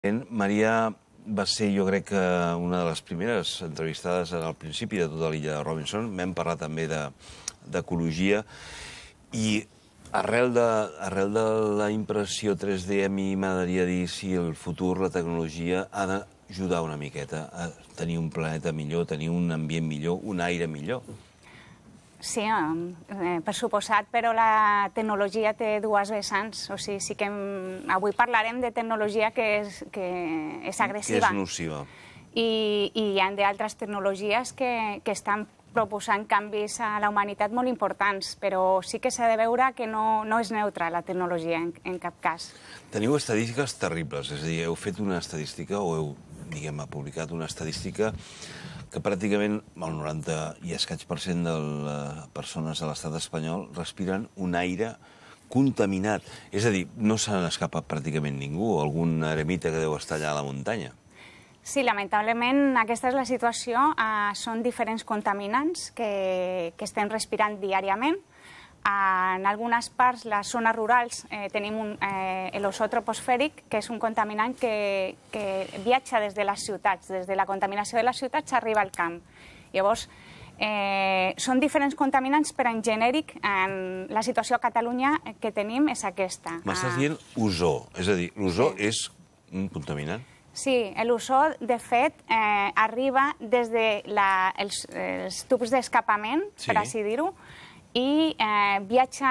Maria va ser, jo crec, que una de les primeres entrevistades al principi de tota l'illa de Robinson. Vam parlar també d'ecologia i arrel de la impressió 3D a mi m'agradaria dir si el futur, la tecnologia, ha d'ajudar una miqueta a tenir un planeta millor, tenir un ambient millor, un aire millor. Sí, per suposat, però la tecnologia té dues vessants. O sigui, sí que avui parlarem de tecnologia que és agressiva. Que és nociva. I hi ha d'altres tecnologies que estan proposant canvis a la humanitat molt importants, però sí que s'ha de veure que no és neutra la tecnologia en cap cas. Teniu estadístiques terribles, és a dir, heu fet una estadística o heu, diguem, publicat una estadística que pràcticament el 90 i escaig % de les persones a l'estat espanyol respiren un aire contaminat. És a dir, no se n'escapa pràcticament ningú, algun eremita que deu estar allà a la muntanya. Sí, lamentablement aquesta és la situació. Són diferents contaminants que estem respirant diàriament. En algunes parts, les zones rurals, tenim l'ozó troposfèric, que és un contaminant que viatja des de les ciutats. Des de la contaminació de les ciutats arriba al camp. Llavors, són diferents contaminants, però en genèric la situació a Catalunya que tenim és aquesta. M'estàs dient ozó, és a dir, l'ozó és un contaminant? Sí, l'ozó, de fet, arriba des dels tubs d'escapament, per així dir-ho, i viatja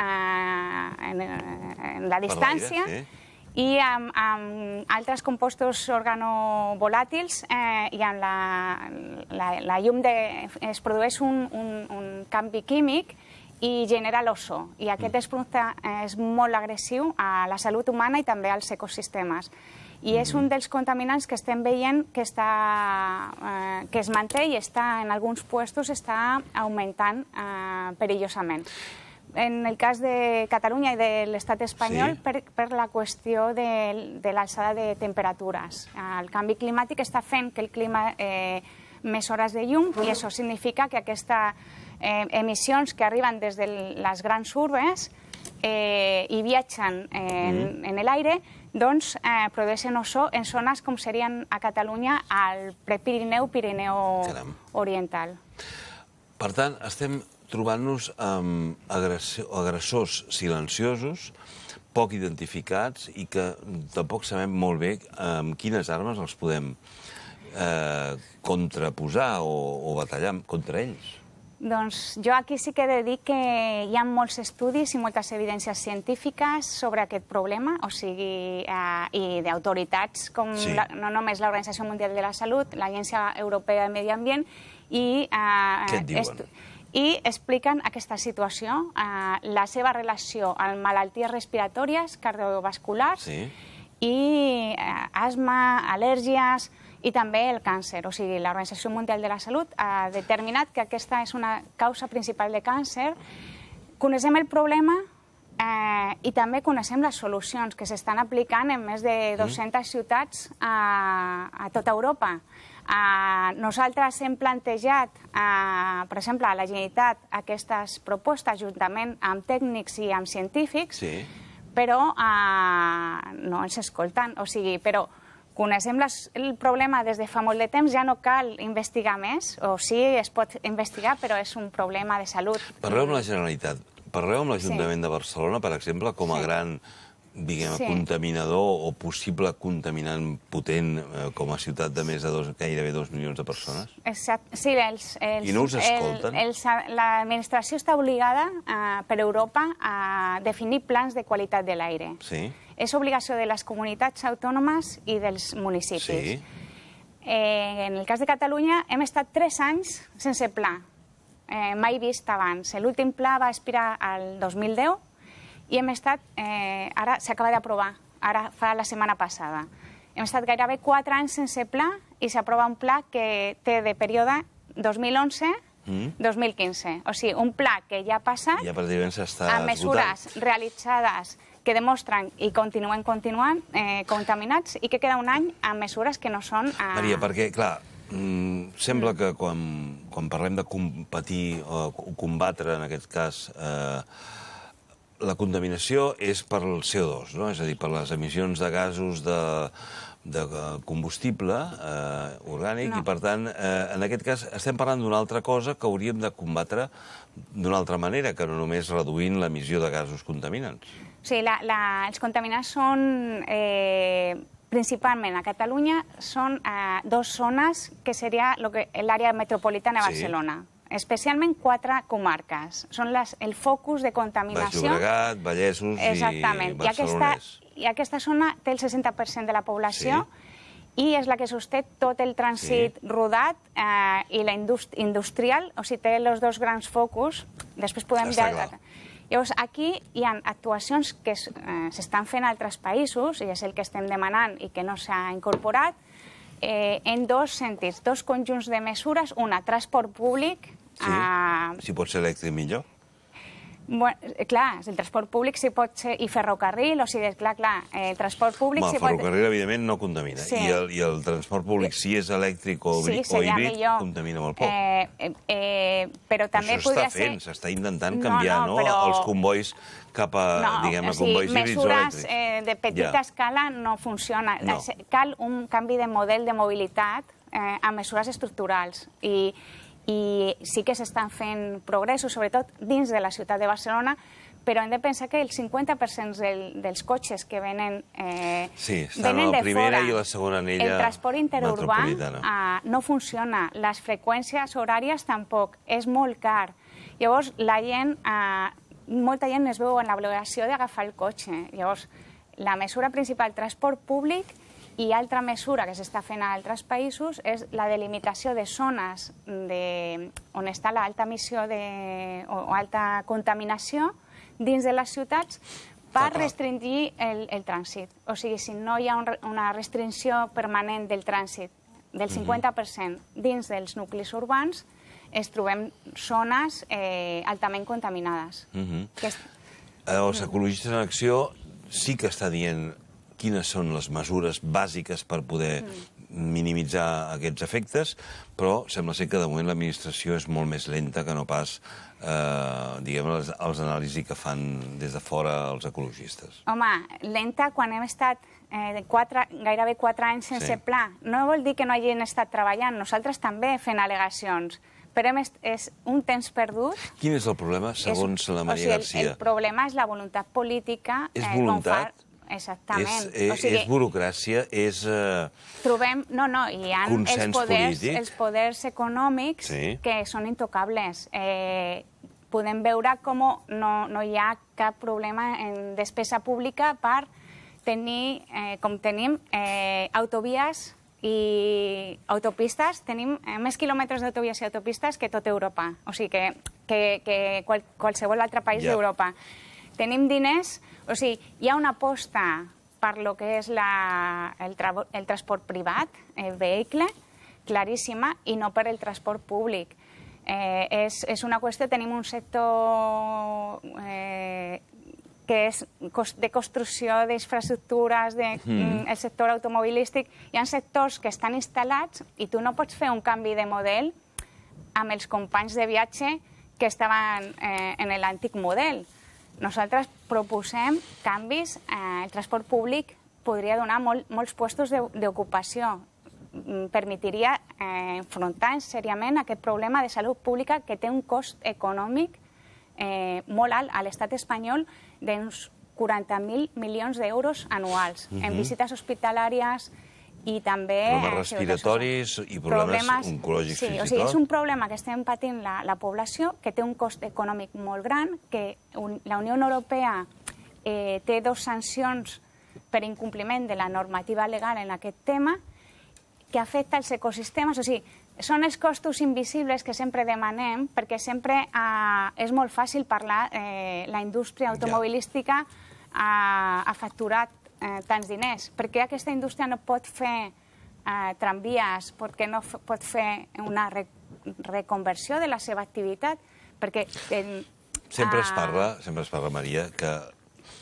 en la distància i amb altres compostos organovolàtils i amb la llum es produeix un canvi químic i genera l'ozó. I aquest producte és molt agressiu a la salut humana i també als ecosistemes. I és un dels contaminants que estem veient que es manté i en alguns puestos està augmentant perillosament. En el cas de Catalunya i de l'estat espanyol, per la qüestió de l'alçada de temperatures. El canvi climàtic està fent que el clima més hores de llum i això significa que aquestes emissions que arriben des de les grans urbes i viatgen en l'aire, doncs produeixen ozó en zones com serien a Catalunya al Prepirineu, Pirineu Oriental. Per tant, estem trobant-nos amb agressors silenciosos, poc identificats i que tampoc sabem molt bé amb quines armes els podem contraposar o batallar contra ells. Doncs jo aquí sí que he de dir que hi ha molts estudis i moltes evidències científiques sobre aquest problema, o sigui, i d'autoritats com no només l'Organització Mundial de la Salut, l'Agència Europea de Medi Ambient, i expliquen aquesta situació, la seva relació amb malalties respiratòries, cardiovasculars, i asma, al·lèrgies, i també el càncer. O sigui, l'Organització Mundial de la Salut ha determinat que aquesta és una causa principal de càncer. Coneixem el problema i també coneixem les solucions que s'estan aplicant en més de 200 ciutats a tota Europa. Nosaltres hem plantejat, per exemple, a la Generalitat aquestes propostes juntament amb tècnics i amb científics, però no ens escolten. O sigui, però coneixem el problema des de fa molt de temps, ja no cal investigar més, o sí, es pot investigar, però és un problema de salut. Parleu amb la Generalitat, parleu amb l'Ajuntament de Barcelona, per exemple, com a gran, diguem, contaminador o possible contaminant potent com a ciutat de més de gairebé 2 milions de persones? Exacte, sí. I no us escolten? L'administració està obligada per Europa a definir plans de qualitat de l'aire. Sí. És obligació de les comunitats autònomes i dels municipis. En el cas de Catalunya hem estat 3 anys sense pla, mai vist abans. L'últim pla va expirar el 2010 i hem estat, ara s'acaba d'aprovar, ara fa la setmana passada. Hem estat gairebé 4 anys sense pla i s'aprova un pla que té de període 2011-2015. O sigui, un pla que ja ha passat amb mesures realitzades que demostren i continuen contaminats i que queda un any amb mesures que no són... Maria, perquè, clar, sembla que quan parlem de competir o combatre, en aquest cas, la contaminació és per el CO2, no? És a dir, per les emissions de gasos combustible orgànic i, per tant, en aquest cas estem parlant d'una altra cosa que hauríem de combatre d'una altra manera, que no només reduint l'emissió de gasos contaminants. Sí, els contaminants són, principalment a Catalunya, són dues zones que seria l'àrea metropolitana de Barcelona. Especialment 4 comarques. Són el focus de contaminació. Baix Llobregat, Vallesos i Barcelonès. I aquesta zona té el 60% de la població i és la que sosté tot el trànsit rodat i la industrial, o sigui, té els dos grans focus. Després podem veure... Llavors, aquí hi ha actuacions que s'estan fent a altres països, i és el que estem demanant i que no s'ha incorporat, en dos sentits, dos conjunts de mesures. Una, transport públic. Si pot ser elèctric, millor. Clar, el transport públic si pot ser... I ferrocarril, o sigui, clar, el transport públic... El ferrocarril, evidentment, no contamina. I el transport públic, si és elèctric o híbrid, contamina molt poc. Però també podria ser... Això s'està fent, s'està intentant canviar els convois cap a, diguem-ne, convois híbrids o elèctrics. Mesures de petita escala no funcionen. Cal un canvi de model de mobilitat amb mesures estructurals. I sí que s'estan fent progressos, sobretot dins de la ciutat de Barcelona, però hem de pensar que el 50% dels cotxes que venen estan a la primera i a la segona anella metropolitana. El transport interurbà no funciona, les freqüències horàries tampoc, és molt car. Llavors, molta gent es veu en l'obligació d'agafar el cotxe. Llavors, la mesura principal, transport públic, i altra mesura que s'està fent a altres països és la delimitació de zones on està l'alta emissió o alta contaminació dins de les ciutats per restringir el trànsit. O sigui, si no hi ha una restricció permanent del trànsit del 50% dins dels nuclis urbans, es trobem zones altament contaminades. Els ecologistes en acció sí que està dient quines són les mesures bàsiques per poder minimitzar aquests efectes, però sembla ser que de moment l'administració és molt més lenta que no pas, diguem, els anàlisis que fan des de fora els ecologistes. Home, lenta quan hem estat gairebé 4 anys sense pla. No vol dir que no hagin estat treballant, nosaltres també fent al·legacions, però és un temps perdut. Quin és el problema, segons la Maria Garcia? El problema és la voluntat política. És voluntat? Exactament. És burocràcia, és no, hi ha els poders econòmics que són intocables. Podem veure com no hi ha cap problema en despesa pública per tenir, com tenim, autovies i autopistes. Tenim més quilòmetres d'autovies i autopistes que tot Europa, o sigui que qualsevol altre país d'Europa. Tenim diners, o sigui, hi ha una aposta per lo que és el transport privat, el vehicle, claríssima, i no per el transport públic. És una qüestió, tenim un sector que és de construcció d'infraestructures, el sector automobilístic. Hi ha sectors que estan instal·lats i tu no pots fer un canvi de model amb els companys de viatge que estaven en l'antic model. Nosaltres proposem canvis. El transport públic podria donar molts llocs d'ocupació. Permetiria enfrontar seriament aquest problema de salut pública que té un cost econòmic molt alt a l'estat espanyol d'uns 40.000 milions d'euros anuals en visites hospitalàries i també... Problemes respiratoris i problemes oncològics fins i tot. Sí, o sigui, és un problema que estem patint la població, que té un cost econòmic molt gran, que la Unió Europea té 2 sancions per incompliment de la normativa legal en aquest tema, que afecta els ecosistemes. O sigui, són els costos invisibles que sempre demanem, perquè sempre és molt fàcil parlar, la indústria automobilística ha facturat tants diners. Per què aquesta indústria no pot fer tramvies, perquè no pot fer una reconversió de la seva activitat? Perquè... Sempre es parla, Maria, que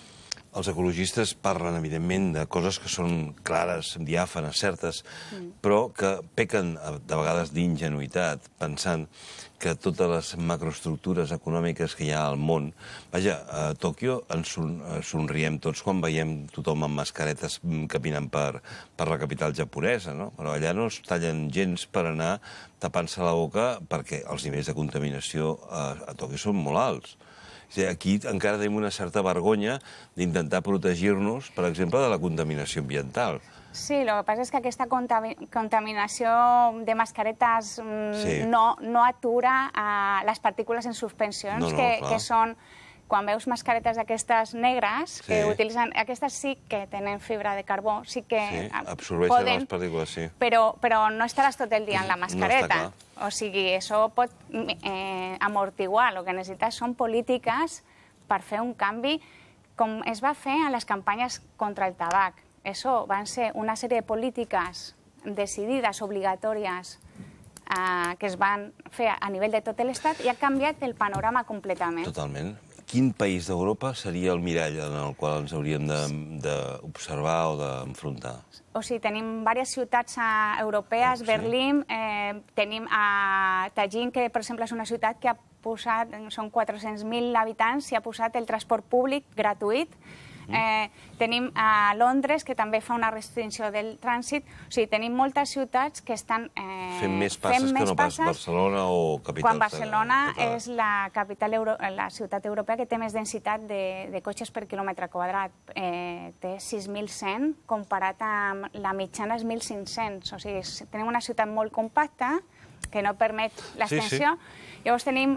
Els ecologistes parlen, evidentment, de coses que són clares, diàfanes, certes, però que pequen de vegades d'ingenuïtat, pensant que totes les macroestructures econòmiques que hi ha al món... Vaja, a Tòquio ens somriem tots quan veiem tothom amb mascaretes caminant per la capital japonesa, no? Però allà no es tallen gens per anar tapant-se la boca perquè els nivells de contaminació a Tòquio són molt alts. Aquí encara tenim una certa vergonya d'intentar protegir-nos, per exemple, de la contaminació ambiental. Sí, lo que pasa es que aquesta contaminació de mascaretes no atura les partícules en suspensions, que són... Quan veus mascaretes d'aquestes negres, que utilitzen... Aquestes sí que tenen fibra de carbó, sí que absorbeixen les partícules, sí. Però no estaràs tot el dia en la mascareta. O sigui, això pot amortiguar. El que necessites són polítiques per fer un canvi, com es va fer en les campanyes contra el tabac. Això van ser una sèrie de polítiques decidides, obligatòries, que es van fer a nivell de tot l'Estat i ha canviat el panorama completament. Totalment. Quin país d'Europa seria el mirall en el qual ens hauríem d'observar o d'enfrontar? O sigui, tenim diverses ciutats europees, Berlín, tenim a Tallinn, que per exemple és una ciutat que ha posat, són 400.000 habitants, i ha posat el transport públic gratuït. Tenim a Londres, que també fa una restricció del trànsit. O sigui, tenim moltes ciutats que estan fent més passes que no pas Barcelona o capitals. Quan Barcelona és la ciutat europea que té més densitat de cotxes per quilòmetre quadrat. Té 6.100, comparat amb la mitjana és 1.500. O sigui, tenim una ciutat molt compacta, que no permet l'extensió. Llavors tenim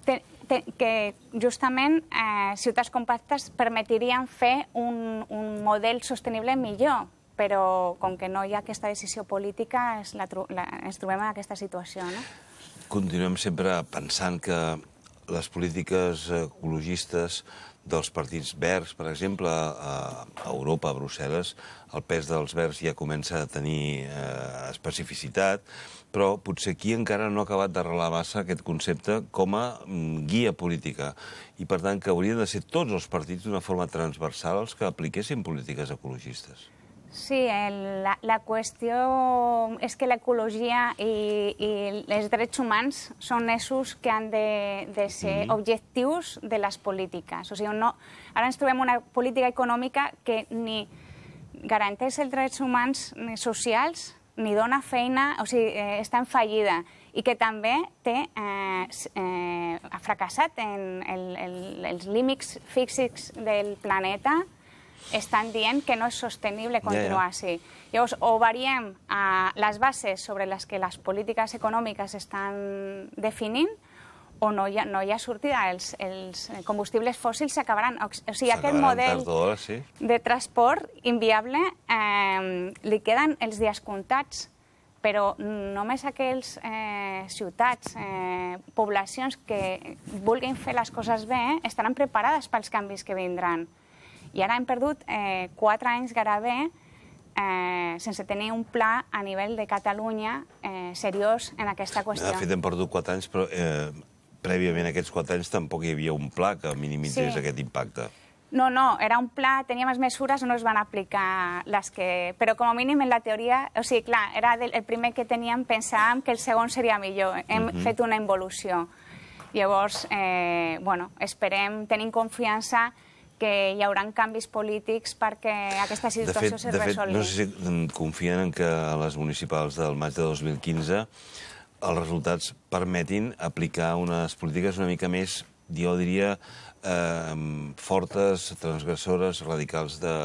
que justament ciutats compactes permetrien fer un model sostenible millor, però com que no hi ha aquesta decisió política ens trobem en aquesta situació. Continuem sempre pensant que les polítiques ecologistes dels partits verds, per exemple, a Europa, a Brussel·les, el pes dels verds ja comença a tenir especificitat, però potser aquí encara no ha acabat d'arrelar massa aquest concepte com a guia política. I, per tant, que haurien de ser tots els partits d'una forma transversal els que apliquessin polítiques ecologistes. Sí, la qüestió és que l'ecologia i els drets humans són eixos que han de ser objectius de les polítiques. O sigui, ara ens trobem una política econòmica que ni garanteix els drets humans ni socials, ni dona feina, o sigui, està en fallida, i que també ha fracassat en els límits físics del planeta. Estan dient que no és sostenible continuar així. Llavors, o variem les bases sobre les que les polítiques econòmiques estan definint, o no hi ha sortida. Els combustibles fòssils s'acabaran. O sigui, aquest model de transport inviable li queden els dies comptats, però només aquelles ciutats, poblacions que vulguin fer les coses bé estaran preparades pels canvis que vindran. I ara hem perdut 4 anys gairebé sense tenir un pla a nivell de Catalunya seriós en aquesta qüestió. De fet, hem perdut 4 anys, però prèviament a aquests 4 anys tampoc hi havia un pla que minimitzés aquest impacte. No, era un pla, tenia més mesures, no es van aplicar les que... Però com a mínim en la teoria, o sigui, clar, era el primer que teníem, pensàvem que el segon seria millor. Hem fet una involució. Llavors, esperem, tenim confiança que hi haurà canvis polítics perquè aquesta situació se resolgui. No sé si confien en que a les municipals del maig de 2015 els resultats permetin aplicar unes polítiques una mica més, jo diria, fortes, transgressores, radicals de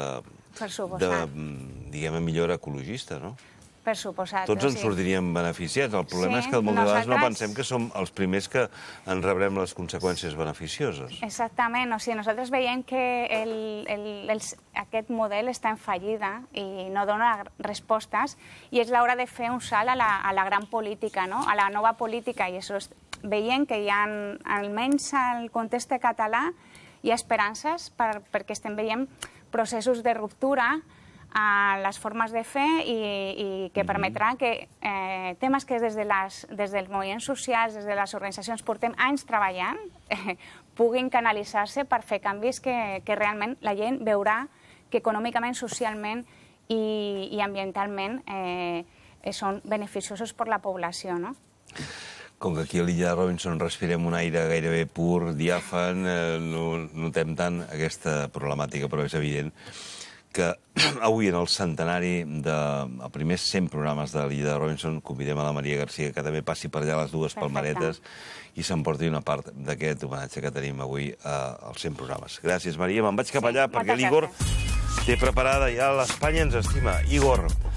millora ecologista, no? Per suposat. Tots ens sortiríem beneficiats. El problema és que moltes vegades no pensem que som els primers que en rebrem les conseqüències beneficioses. Exactament. O sigui, nosaltres veiem que aquest model està en fallida i no dona respostes, i és l'hora de fer un salt a la gran política, a la nova política, i això veiem que hi ha, almenys al context català, hi ha esperances perquè estem veient processos de ruptura a les formes de fer i que permetrà que temes que des dels moviments socials, des de les organitzacions, portem anys treballant, puguin canalitzar-se per fer canvis que realment la gent veurà que econòmicament, socialment i ambientalment són beneficiosos per la població, no? Com que aquí a l'illa de Robinson respirem un aire gairebé pur, diàfan, no notem tant aquesta problemàtica, però és evident que avui, en el centenari dels primers 100 programes de l'illa de Robinson, convidem a la Maria Garcia que també passi per allà les dues palmeretes i s'emporti una part d'aquest homenatge que tenim avui als 100 programes. Gràcies, Maria. Me'n vaig cap allà perquè l'Igor té preparada ja l'Espanya ens estima. Igor,